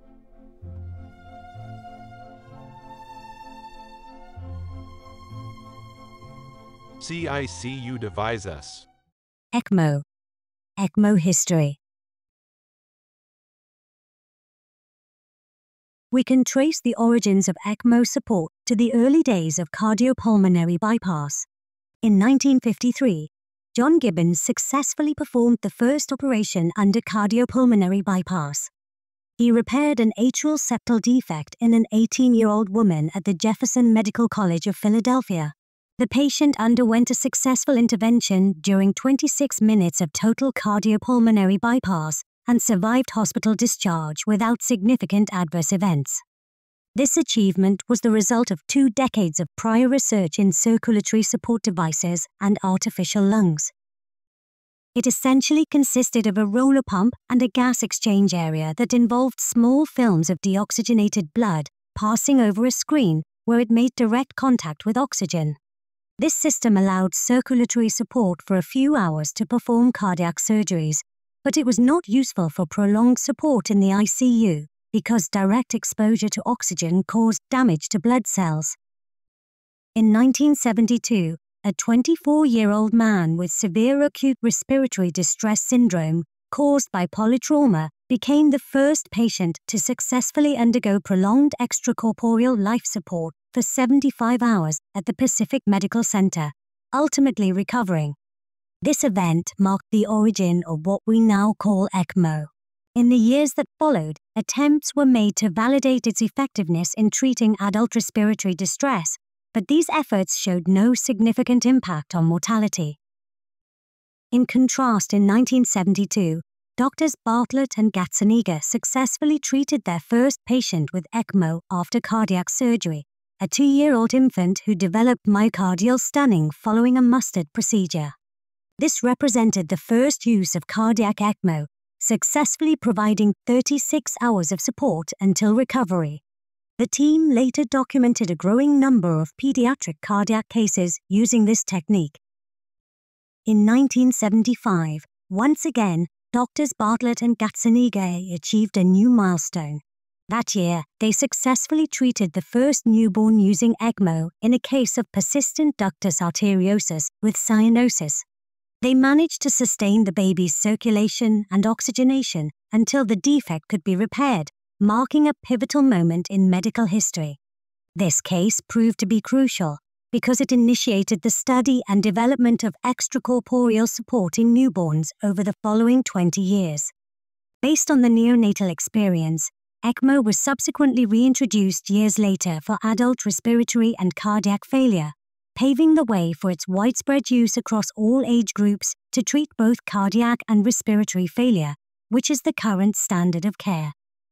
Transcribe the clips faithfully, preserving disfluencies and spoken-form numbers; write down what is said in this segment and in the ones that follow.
C I C U devices. Ecmo. Ecmo history. We can trace the origins of Ecmo support to the early days of cardiopulmonary bypass. In nineteen fifty-three, John Gibbon successfully performed the first operation under cardiopulmonary bypass. He repaired an atrial septal defect in an eighteen-year-old woman at the Jefferson Medical College of Philadelphia. The patient underwent a successful intervention during twenty-six minutes of total cardiopulmonary bypass and survived hospital discharge without significant adverse events. This achievement was the result of two decades of prior research in circulatory support devices and artificial lungs. It essentially consisted of a roller pump and a gas exchange area that involved small films of deoxygenated blood passing over a screen where it made direct contact with oxygen. This system allowed circulatory support for a few hours to perform cardiac surgeries, but it was not useful for prolonged support in the I C U because direct exposure to oxygen caused damage to blood cells. In nineteen seventy-two, a twenty-four-year-old man with severe acute respiratory distress syndrome caused by polytrauma became the first patient to successfully undergo prolonged extracorporeal life support for seventy-five hours at the Pacific Medical Center, ultimately recovering. This event marked the origin of what we now call Ecmo. In the years that followed, attempts were made to validate its effectiveness in treating adult respiratory distress, but these efforts showed no significant impact on mortality. In contrast, in nineteen seventy-two, Doctors Bartlett and Gazzaniga successfully treated their first patient with Ecmo after cardiac surgery, a two-year-old infant who developed myocardial stunning following a mustard procedure. This represented the first use of cardiac Ecmo, successfully providing thirty-six hours of support until recovery. The team later documented a growing number of pediatric cardiac cases using this technique. In nineteen seventy-five, once again, Doctors Bartlett and Gazzaniga achieved a new milestone. That year, they successfully treated the first newborn using Ecmo in a case of persistent ductus arteriosus with cyanosis. They managed to sustain the baby's circulation and oxygenation until the defect could be repaired, marking a pivotal moment in medical history. This case proved to be crucial because it initiated the study and development of extracorporeal support in newborns over the following twenty years. Based on the neonatal experience, Ecmo was subsequently reintroduced years later for adult respiratory and cardiac failure, paving the way for its widespread use across all age groups to treat both cardiac and respiratory failure, which is the current standard of care.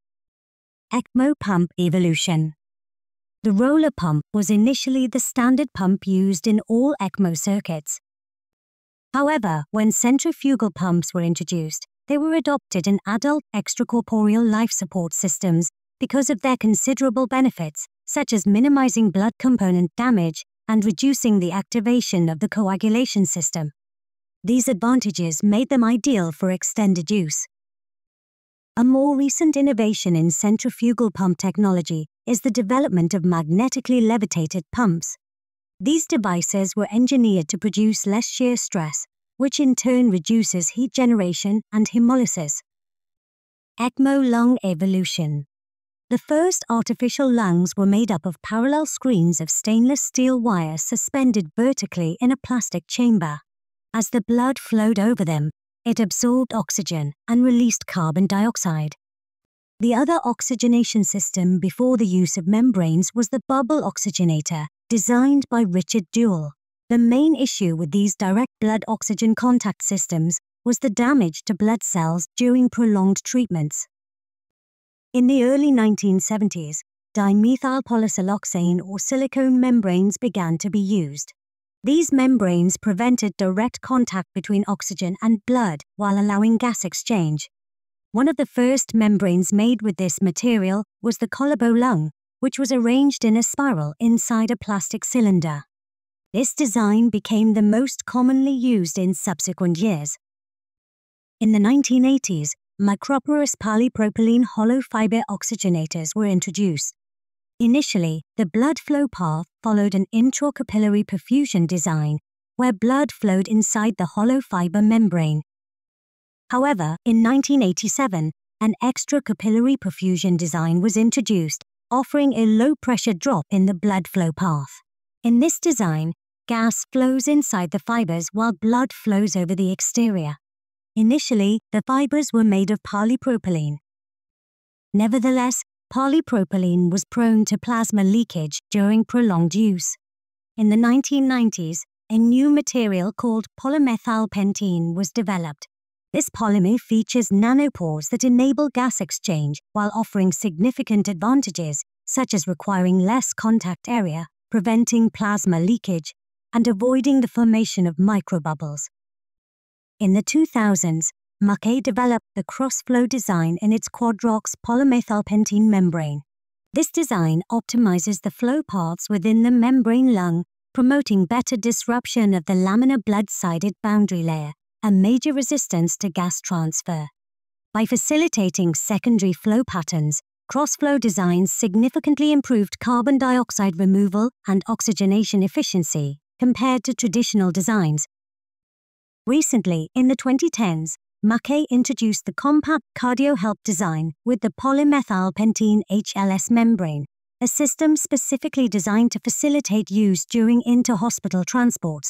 Ecmo pump evolution. The roller pump was initially the standard pump used in all Ecmo circuits. However, when centrifugal pumps were introduced, they were adopted in adult extracorporeal life support systems because of their considerable benefits, such as minimizing blood component damage and reducing the activation of the coagulation system. These advantages made them ideal for extended use. A more recent innovation in centrifugal pump technology is the development of magnetically levitated pumps. These devices were engineered to produce less shear stress, which in turn reduces heat generation and hemolysis. Ecmo lung evolution. The first artificial lungs were made up of parallel screens of stainless steel wire suspended vertically in a plastic chamber. As the blood flowed over them, it absorbed oxygen and released carbon dioxide. The other oxygenation system before the use of membranes was the bubble oxygenator, designed by Richard Duell. The main issue with these direct blood oxygen contact systems was the damage to blood cells during prolonged treatments. In the early nineteen seventies, dimethyl polysiloxane or silicone membranes began to be used. These membranes prevented direct contact between oxygen and blood while allowing gas exchange. One of the first membranes made with this material was the Colombo lung, which was arranged in a spiral inside a plastic cylinder. This design became the most commonly used in subsequent years. In the nineteen eighties, microporous polypropylene hollow fiber oxygenators were introduced. Initially, the blood flow path followed an intra-capillary perfusion design, where blood flowed inside the hollow fiber membrane. However, in nineteen eighty-seven, an extra-capillary perfusion design was introduced, offering a low-pressure drop in the blood flow path. In this design, gas flows inside the fibers while blood flows over the exterior. Initially, the fibers were made of polypropylene. Nevertheless, polypropylene was prone to plasma leakage during prolonged use. In the nineteen nineties, a new material called polymethylpentene was developed. This polymer features nanopores that enable gas exchange while offering significant advantages, such as requiring less contact area, preventing plasma leakage, and avoiding the formation of microbubbles. In the two thousands, Mackay developed the cross-flow design in its quadrox polymethylpentene membrane. This design optimizes the flow paths within the membrane lung, promoting better disruption of the laminar blood-sided boundary layer, a major resistance to gas transfer. By facilitating secondary flow patterns, cross-flow designs significantly improved carbon dioxide removal and oxygenation efficiency compared to traditional designs. Recently, in the twenty tens, Mackay introduced the compact cardio-help design with the polymethylpentene H L S membrane, a system specifically designed to facilitate use during inter-hospital transports.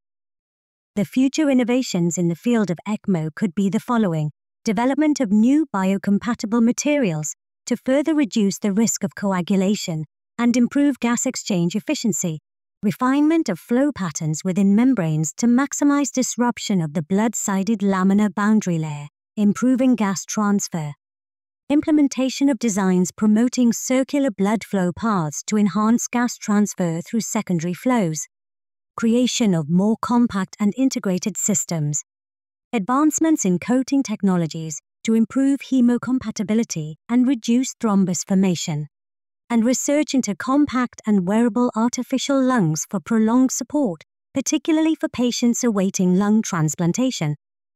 The future innovations in the field of Ecmo could be the following: development of new biocompatible materials to further reduce the risk of coagulation and improve gas exchange efficiency, refinement of flow patterns within membranes to maximize disruption of the blood-sided laminar boundary layer, improving gas transfer, implementation of designs promoting circular blood flow paths to enhance gas transfer through secondary flows, creation of more compact and integrated systems, advancements in coating technologies to improve hemocompatibility and reduce thrombus formation, and research into compact and wearable artificial lungs for prolonged support, particularly for patients awaiting lung transplantation.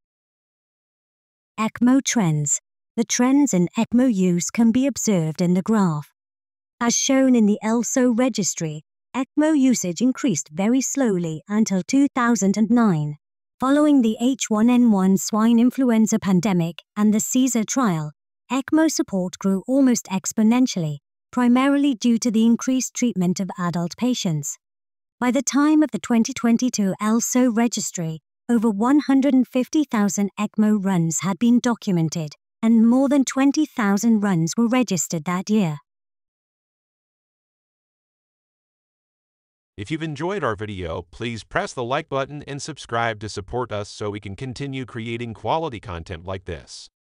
Ecmo trends. The trends in Ecmo use can be observed in the graph. As shown in the E L S O registry, Ecmo usage increased very slowly until two thousand nine. Following the H one N one swine influenza pandemic and the CESAR trial, Ecmo support grew almost exponentially, primarily due to the increased treatment of adult patients. By the time of the twenty twenty-two E L S O registry, over one hundred fifty thousand Ecmo runs had been documented, and more than twenty thousand runs were registered that year. If you've enjoyed our video, please press the like button and subscribe to support us so we can continue creating quality content like this.